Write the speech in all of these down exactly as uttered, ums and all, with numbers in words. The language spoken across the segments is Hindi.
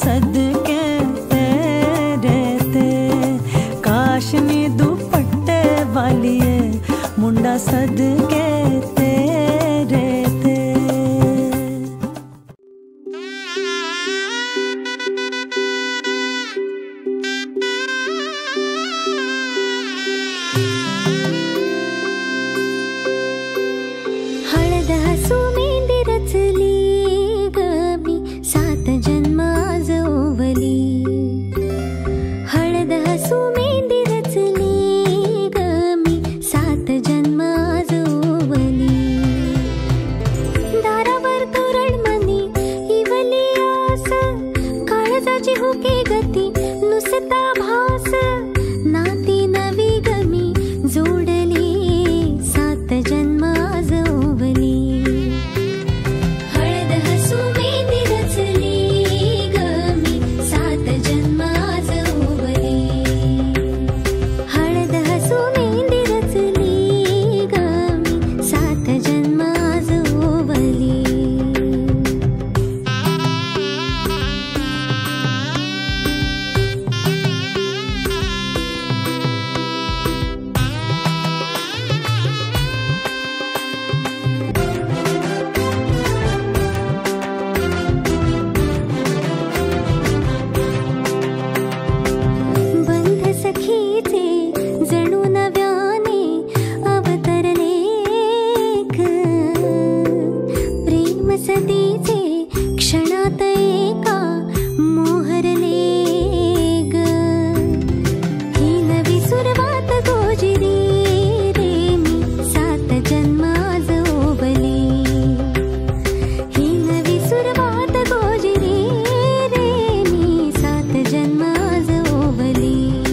सदके तेरे ते काशनी दुपट्टे वालिए मुंडा सदके तेरे ते। हळद हसू मेंदी रचली ग मी सात जन्म आज ओवली। हळद हसू मेंदी रचली ग मी सात जन्म आज ओवली। दारावर तोरणमणी इवली आस काळजाची हुके गती नुसता भास नाती नवी गमी जोडली सात जन्म आज ओवली। हळद हसू मेंदी रचली ग मी सात जन्म आज ओवली। हळद हसू मेंदी रचली ग मी सात जन्म आज ओवली। बंध सखीचे जणू नव्याने अवतरले ग। प्रेम सदीचे क्षणात एका मोहरले ग। ही नवी सुरवात गोजिरी रे मी सात जन्म आज ओवली। ही नवी सुरवात गोजिरी रे मी सात जन्म आज ओवली।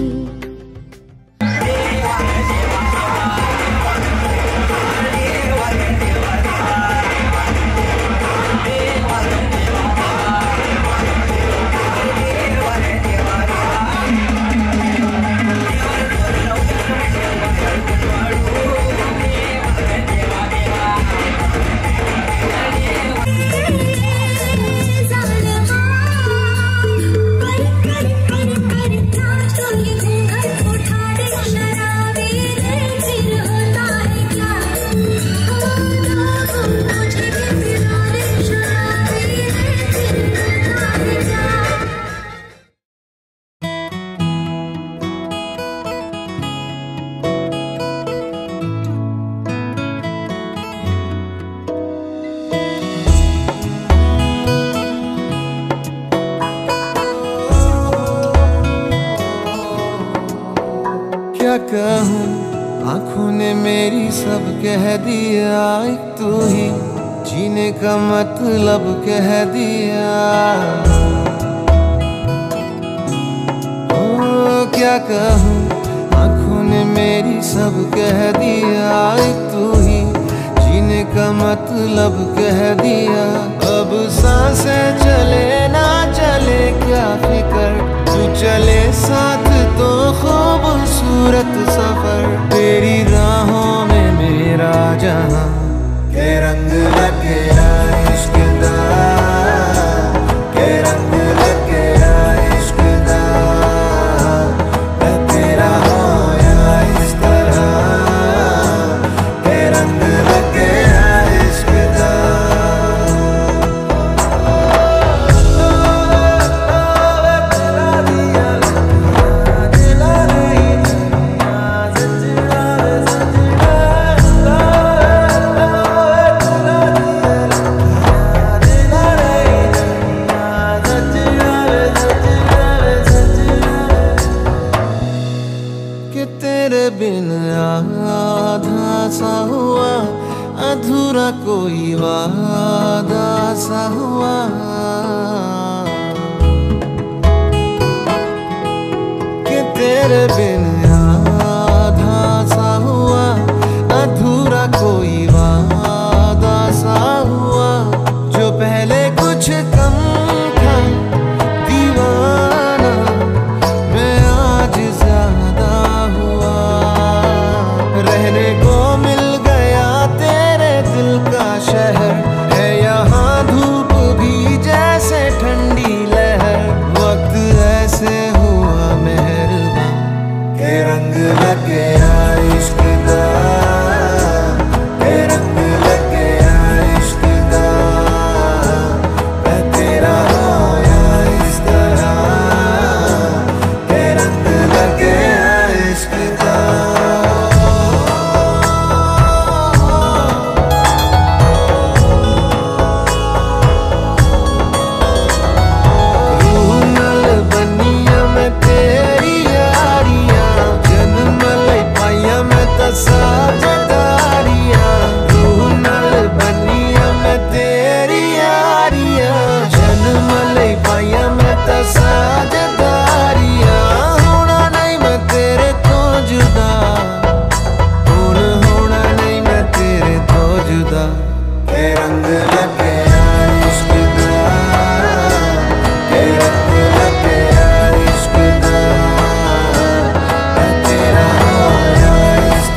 क्या कहूँ आँखों ने मेरी सब कह दिया। एक तू ही जीने का मतलब कह दिया। ओ क्या कहूँ आँखों ने मेरी सब कह दिया। एक तू ही जीने का मतलब कह दिया। अब सांसें चले ना चले क्या फिकर, तू चले साथ तो खूबसूरत सफर। तेरी राहों में मेरा जहां के रंग लगे इश्क दा, के रंग लगे इश्क दा। मैं तेरा होया इस तरह के रंग लगे इश्क दा। बिन आधा सा हुआ अधूरा कोई वादा सा हुआ। कि तेरे बिन आधा सा हुआ अधूरा कोई वादा सा हुआ। जो पहले कुछ कम था दीवाना मैं आज ज्यादा हुआ। रहने को मिल गया तेरे दिल का शहर है यहाँ धूप भी जैसे ठंडी लहर। लगे इश्क दा ते रंग लगे इश्क दा मैं तेरा होया इस तरह ते रंग लगे इश्क दा साझेदारियां रूह नाल बनिया मैं तेरी यारियां जन्म लई पाइया मैं तां साझेदारियां होना नहीं मैं तेरे तो जुदा हुण होना नहीं मैं तेरे तो जुदा ते रंग लगे इश्क दा ते रंग लगे इश्क दा मैं तेरा होया इस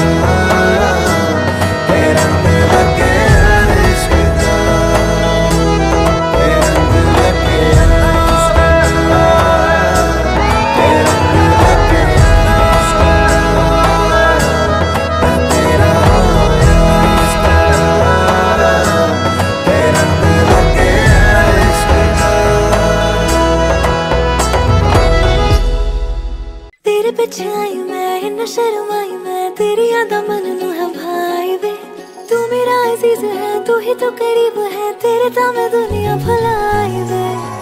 पिछे आई मैं इन शर्माई मैं तेरी यादा मन नू है भाई वे तू मेरा अजीज है तू ही तो करीब है तेरे ता मैं दुनिया भुलाई वे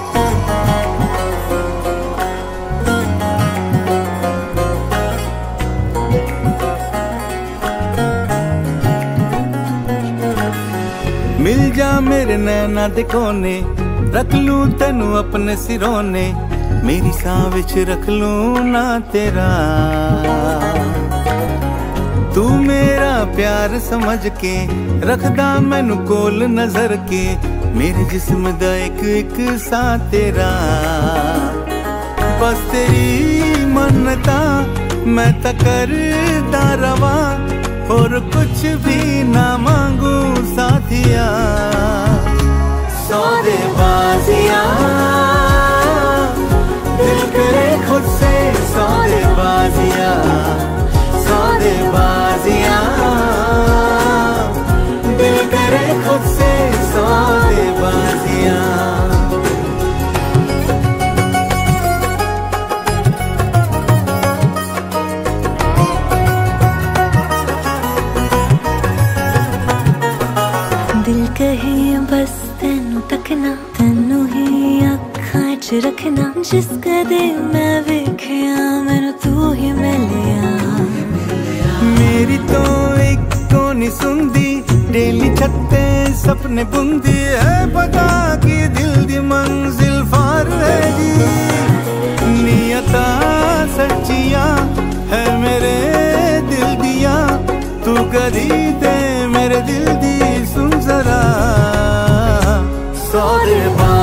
मिल जा मेरे नैना दे कोने रख लूं तेनू अपने सिरों ने मेरी सांह विच रख लूं ना तेरा तू मेरा प्यार समझ के रखदा मैनू कोल नजर के मेरे जिस्म दा एक एक सा तेरा बस तेरी मन्नता मैं तां करदा रवां और कुछ भी ना मांगू साथिया सौदे बाजियां दिल करे खुद से सौदे बाजियां सौदे बाजियां दिल करे खुद से सौदे बाजियां दिल कहे बस तेनू तकना तेनू ही अखां च रखना जिस कदे मैं वेखिया मैनू तू ही मिलिया मेरी तो एक को नहीं सुनदी डेली छत्ते सपने बुंदी है पता कि दिल दी मंजिल फार है जी नियता सच्चियां है मेरे दिल दिया तू कदी ते मेरे दिल दी सुन जरा सौदे